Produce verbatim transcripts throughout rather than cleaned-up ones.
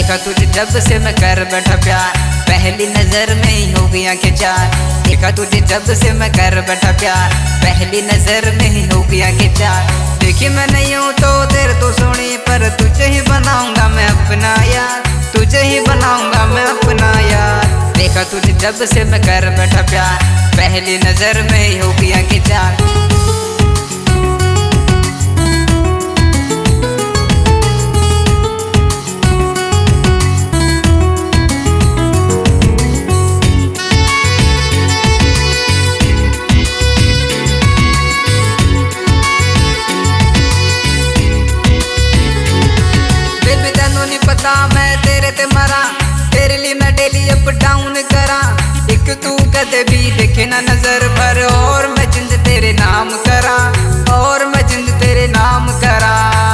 देखा तुझे जब से मैं कर बैठा प्यार, पहली नजर में ही हो गया के चार। देखा तुझे जब से मैं कर बैठा प्यार, पहली नजर में ही हो गया के चार। देखी मैं नहीं हूँ तो तेरे तो सोनी, पर तुझे ही बनाऊंगा मैं अपना यार, तुझे ही बनाऊंगा मैं अपना यार। देखा तुझे जब से मैं कर बैठा प्यार, पहली नजर में ही हो गया के चार। पता मैं तेरे ते मरा, तेरे लिए मैं डेली अप डाउन करा। एक तू कदे भी देखे ना नजर भर, और मैं जिंद तेरे नाम करा, और मैं जिंद तेरे नाम करा।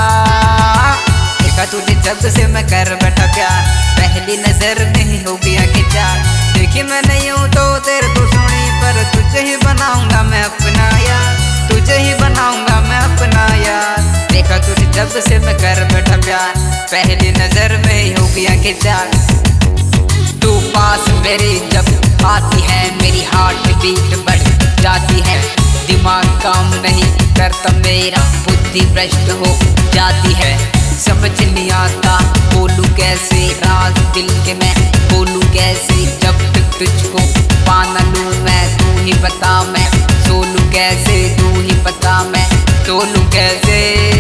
देखा तुझे जब से मैं कर बैठा प्यार, पहली नजर में ही हो गया के चार। देखी मैं नहीं हूँ तो तेरे तो सोनी, पर तुझे ही बनाऊंगा मैं अपना यार, तुझे ही बनाऊंगा मैं अपना यार। देखा तुझे जब से मैं कर बैठा प्यार, पहली नजर में ही हो गया के चार। तू पास मेरे जब आती है, मेरी हार्ट बीट बढ़ जाती है। दिमाग काम नहीं करता मेरा, बुद्धि भ्रष्ट हो जाती है। समझ नहीं आता बोलूं कैसे राज दिल के मैं, बोलूं कैसे जब तक तुझको पाना लूं मैं। तू ही बता मैं सोलूं कैसे, तू ही बता मैं सोलूं कैसे।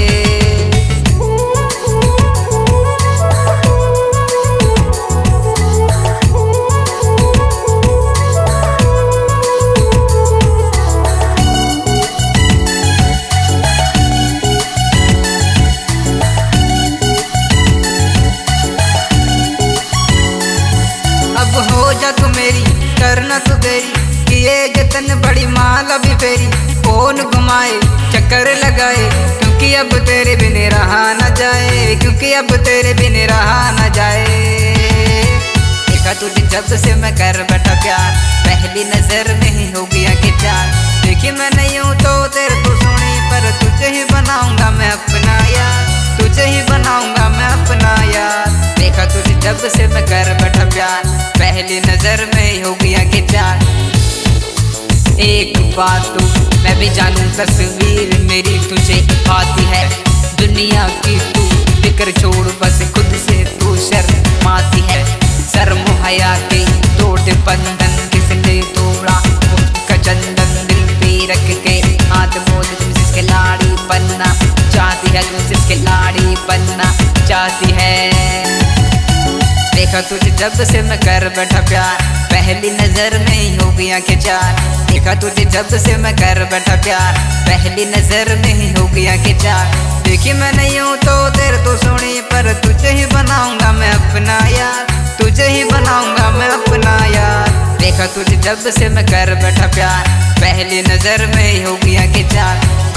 अब हो जा तू मेरी, करना तू तेरी, किए जतन बड़ी माल अभी फेरी। फोन घुमाए चक्कर लगाए, क्योंकि अब तेरे बिन रहा न जाए, क्योंकि अब तेरे बिन रहा न जाए। देखा तुझे जब से मैं कर बैठा प्यार, पहली नजर में ही हो गया के चार। देखी मैं नहीं हूँ तो तेरे तो सोनी, पर तुझे ही बनाऊंगा मैं अपना यार, तुझे ही बनाऊंगा मैं अपना यार। देखा तुझे जब से मैं कर बैठा प्यार, पहली नजर में ही हो गया के चार। एक बात तू मैं भी जानूं, तस्वीर मेरी तुझे आती है दुनिया की। तू फिक्र छोड़ बस खुद से तू शर्माती है। शर्म हया के तोड़ बंधन, किसने तोड़ा उसका चंदन। दिल पे रख के हाथ बोल, तुम जिसके लाड़ी बनना चाहती है, तुम जिसके लाड़ी बनना चाहती है। देखा तुझे जब से मैं कर बैठा प्यार, पहली नजर में ही हो गया के चार। देखा तुझे जब से मैं कर बैठा प्यार, पहली नजर में ही हो गया के चार। देखी मैं नहीं हूँ तो तेरे तो सोनी, पर तुझे ही बनाऊंगा मैं अपना यार, तुझे ही बनाऊंगा मैं अपना यार। देखा तुझे जब से मैं कर बैठा प्यार, पहली नजर में ही हो गया के चार।